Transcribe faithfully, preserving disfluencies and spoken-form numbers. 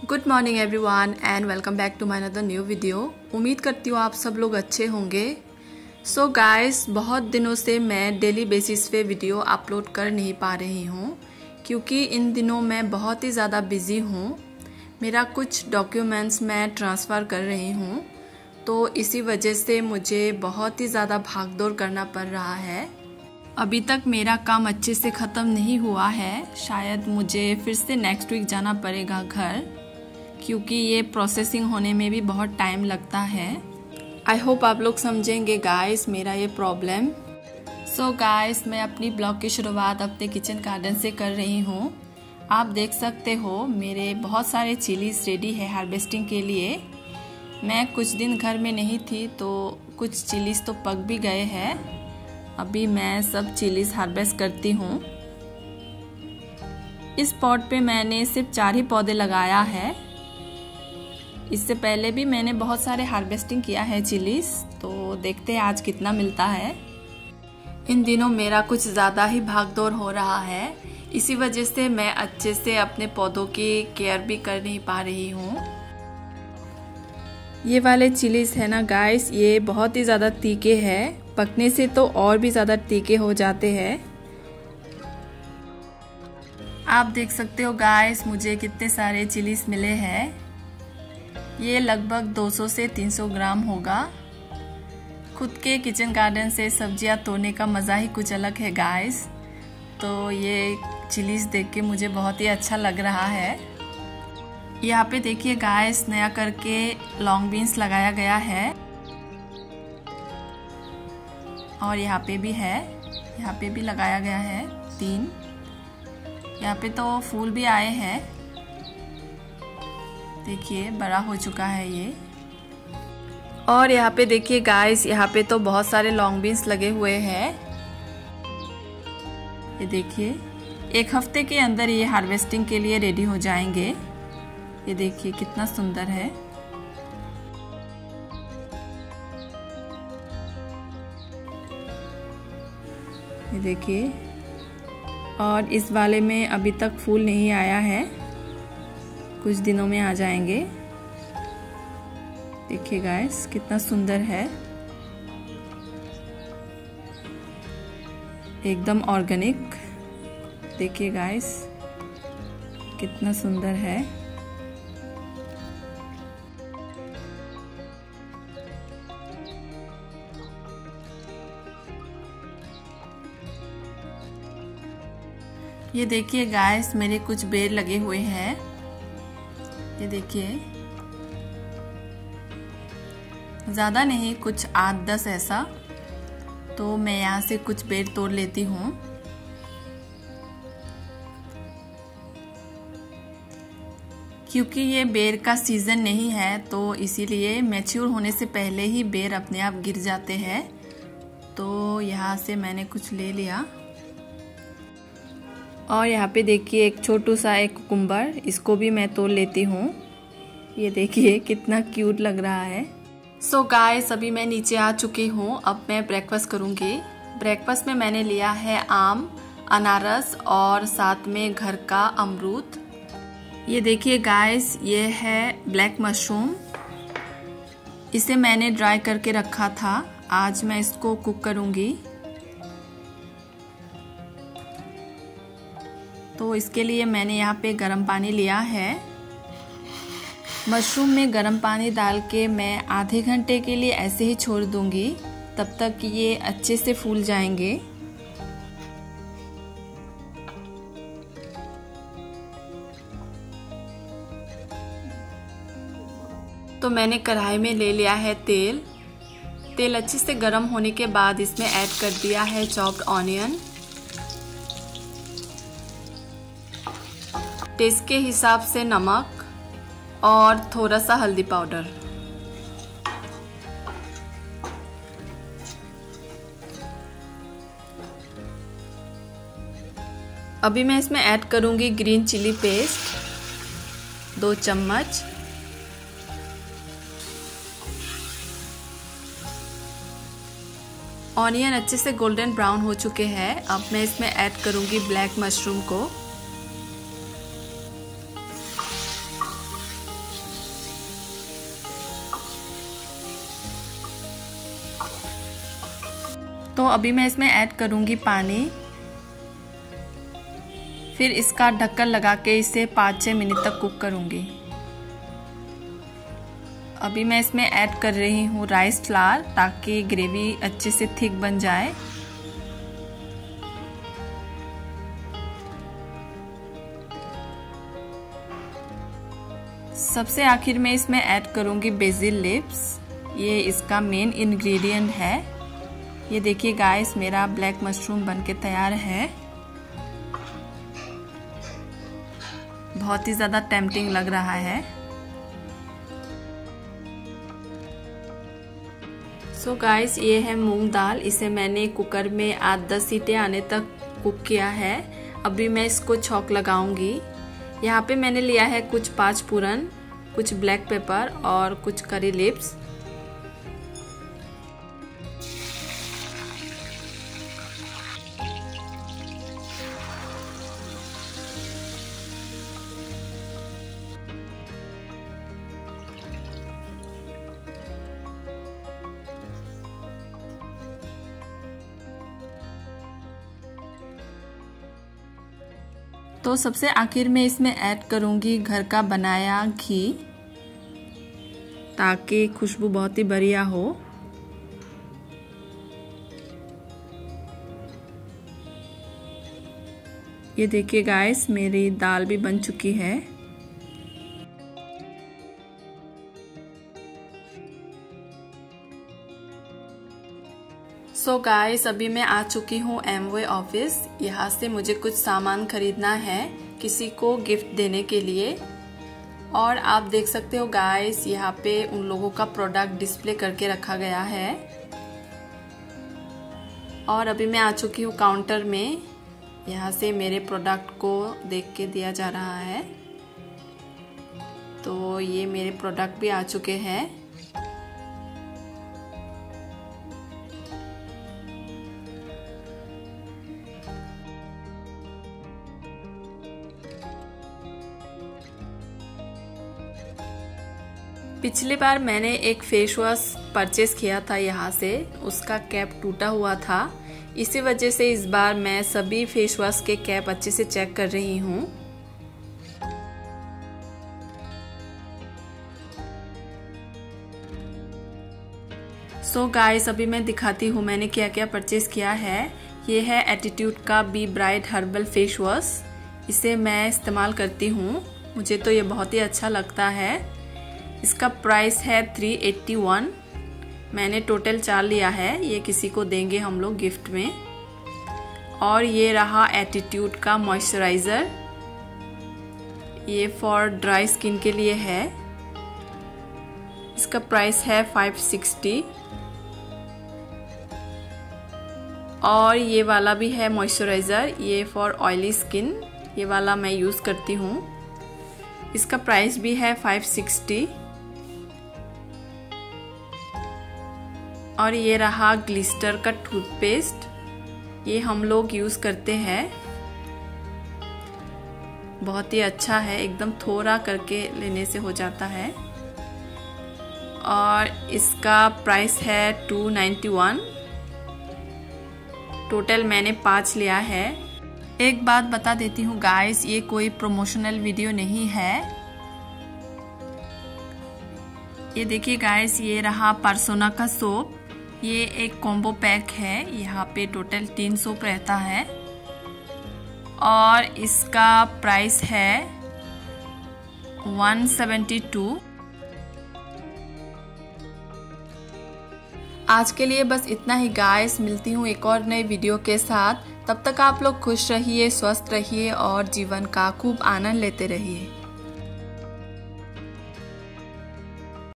Good morning everyone and welcome back to my another new video. उम्मीद करती हूँ आप सब लोग अच्छे होंगे। सो so गाइस, बहुत दिनों से मैं डेली बेसिस पे वीडियो अपलोड कर नहीं पा रही हूँ क्योंकि इन दिनों मैं बहुत ही ज़्यादा बिज़ी हूँ। मेरा कुछ डॉक्यूमेंट्स मैं ट्रांसफ़र कर रही हूँ, तो इसी वजह से मुझे बहुत ही ज़्यादा भागदौड़ करना पड़ रहा है। अभी तक मेरा काम अच्छे से ख़त्म नहीं हुआ है। शायद मुझे फिर से नेक्स्ट वीक जाना पड़ेगा घर, क्योंकि ये प्रोसेसिंग होने में भी बहुत टाइम लगता है। आई होप आप लोग समझेंगे गाइस मेरा ये प्रॉब्लम। सो गाइस, मैं अपनी ब्लॉग की शुरुआत अपने किचन गार्डन से कर रही हूँ। आप देख सकते हो मेरे बहुत सारे चिलीज रेडी है हार्वेस्टिंग के लिए। मैं कुछ दिन घर में नहीं थी तो कुछ चिलीज तो पक भी गए हैं। अभी मैं सब चिलीज हार्वेस्ट करती हूँ। इस पॉट पे मैंने सिर्फ चार ही पौधे लगाया है। इससे पहले भी मैंने बहुत सारे हार्वेस्टिंग किया है चिलीज, तो देखते हैं आज कितना मिलता है। इन दिनों मेरा कुछ ज़्यादा ही भागदौड़ हो रहा है, इसी वजह से मैं अच्छे से अपने पौधों की केयर भी कर नहीं पा रही हूँ। ये वाले चिलीज है ना गाइस, ये बहुत ही ज़्यादा तीखे हैं। पकने से तो और भी ज़्यादा तीखे हो जाते हैं। आप देख सकते हो गाइस मुझे कितने सारे चिलीज मिले हैं। ये लगभग दो सौ से तीन सौ ग्राम होगा। खुद के किचन गार्डन से सब्जियां तोड़ने का मज़ा ही कुछ अलग है गाइस। तो ये चिलीज देख के मुझे बहुत ही अच्छा लग रहा है। यहाँ पे देखिए गाइस, नया करके लॉन्ग बीन्स लगाया गया है और यहाँ पे भी है, यहाँ पे भी लगाया गया है तीन। यहाँ पे तो फूल भी आए हैं, देखिए बड़ा हो चुका है ये। और यहाँ पे देखिए गाइस, यहाँ पे तो बहुत सारे लॉन्ग बीन्स लगे हुए हैं। ये देखिए एक हफ्ते के अंदर ये हार्वेस्टिंग के लिए रेडी हो जाएंगे। ये देखिए कितना सुंदर है। ये देखिए, और इस वाले में अभी तक फूल नहीं आया है, कुछ दिनों में आ जाएंगे। देखिए गाइस कितना सुंदर है, एकदम ऑर्गेनिक। देखिए गाइस कितना सुंदर है। ये देखिए गाइस मेरे कुछ बेर लगे हुए हैं। ये देखिए ज़्यादा नहीं, कुछ आठ दस ऐसा। तो मैं यहाँ से कुछ बेर तोड़ लेती हूँ। क्योंकि ये बेर का सीज़न नहीं है तो इसीलिए मैच्योर होने से पहले ही बेर अपने आप गिर जाते हैं। तो यहाँ से मैंने कुछ ले लिया। और यहाँ पे देखिए एक छोटू सा एक कुकुम्बर, इसको भी मैं तोड़ लेती हूँ। ये देखिए कितना क्यूट लग रहा है। सो so गाइस, अभी मैं नीचे आ चुकी हूँ। अब मैं ब्रेकफास्ट करूँगी। ब्रेकफास्ट में मैंने लिया है आम, अनारस और साथ में घर का अमरूद। ये देखिए गाइस, ये है ब्लैक मशरूम। इसे मैंने ड्राई करके रखा था, आज मैं इसको कुक करूँगी। तो इसके लिए मैंने यहाँ पे गर्म पानी लिया है। मशरूम में गर्म पानी डाल के मैं आधे घंटे के लिए ऐसे ही छोड़ दूंगी, तब तक ये अच्छे से फूल जाएंगे। तो मैंने कढ़ाई में ले लिया है तेल। तेल अच्छे से गर्म होने के बाद इसमें ऐड कर दिया है चॉप्ड ऑनियन। टेस्ट के हिसाब से नमक और थोड़ा सा हल्दी पाउडर। अभी मैं इसमें ऐड करूंगी ग्रीन चिली पेस्ट दो चम्मच। ऑनियन अच्छे से गोल्डन ब्राउन हो चुके हैं। अब मैं इसमें ऐड करूंगी ब्लैक मशरूम को। तो अभी मैं इसमें ऐड करूँगी पानी। फिर इसका ढक्कन लगा के इसे पाँच छः मिनट तक कुक करूँगी। अभी मैं इसमें ऐड कर रही हूँ राइस फ्लावर ताकि ग्रेवी अच्छे से थिक बन जाए। सबसे आखिर में इसमें ऐड करूँगी बेसिल लीव्स। ये इसका मेन इंग्रेडिएंट है। ये देखिए गाइस, मेरा ब्लैक मशरूम बनके तैयार है। बहुत ही ज़्यादा टेम्पटिंग लग रहा है। सो so गाइस, ये है मूंग दाल। इसे मैंने कुकर में आठ दस सीटें आने तक कुक किया है। अभी मैं इसको छौंक लगाऊंगी। यहाँ पे मैंने लिया है कुछ पाँच पूरन, कुछ ब्लैक पेपर और कुछ करी लीव्स। तो सबसे आखिर में इसमें ऐड करूँगी घर का बनाया घी ताकि खुशबू बहुत ही बढ़िया हो। ये देखिए गाइस, मेरी दाल भी बन चुकी है। सो so गाइस, अभी मैं आ चुकी हूँ एमवे ऑफिस। यहाँ से मुझे कुछ सामान खरीदना है किसी को गिफ्ट देने के लिए। और आप देख सकते हो गाइस, यहाँ पे उन लोगों का प्रोडक्ट डिस्प्ले करके रखा गया है। और अभी मैं आ चुकी हूँ काउंटर में। यहाँ से मेरे प्रोडक्ट को देख के दिया जा रहा है। तो ये मेरे प्रोडक्ट भी आ चुके हैं। पिछली बार मैंने एक फेस वॉश परचेस किया था यहाँ से, उसका कैप टूटा हुआ था। इसी वजह से इस बार मैं सभी फेस वॉश के कैप अच्छे से चेक कर रही हूँ। सो गाइस, अभी मैं दिखाती हूँ मैंने क्या क्या परचेस किया है। ये है एटीट्यूड का be bright herbal face wash. इसे मैं इस्तेमाल करती हूँ, मुझे तो ये बहुत ही अच्छा लगता है। इसका प्राइस है थ्री एट्टी वन। मैंने टोटल चार लिया है, ये किसी को देंगे हम लोग गिफ्ट में। और ये रहा एटीट्यूड का मॉइस्चराइज़र। ये फॉर ड्राई स्किन के लिए है। इसका प्राइस है फाइव सिक्सटी। और ये वाला भी है मॉइस्चराइज़र, ये फॉर ऑयली स्किन। ये वाला मैं यूज़ करती हूँ। इसका प्राइस भी है फाइव सिक्सटी। और ये रहा ग्लिस्टर का टूथपेस्ट। ये हम लोग यूज़ करते हैं, बहुत ही अच्छा है, एकदम थोड़ा करके लेने से हो जाता है। और इसका प्राइस है टू नाइन्टी वन। टोटल मैंने पाँच लिया है। एक बात बता देती हूँ गाइस, ये कोई प्रमोशनल वीडियो नहीं है। ये देखिए गाइस, ये रहा पर्सोना का सोप। ये एक कॉम्बो पैक है, यहाँ पे टोटल तीन सोप रहता है। और इसका प्राइस है वन सेवेंटी टू। आज के लिए बस इतना ही गाइस, मिलती हूँ एक और नई वीडियो के साथ। तब तक आप लोग खुश रहिए, स्वस्थ रहिए और जीवन का खूब आनंद लेते रहिए।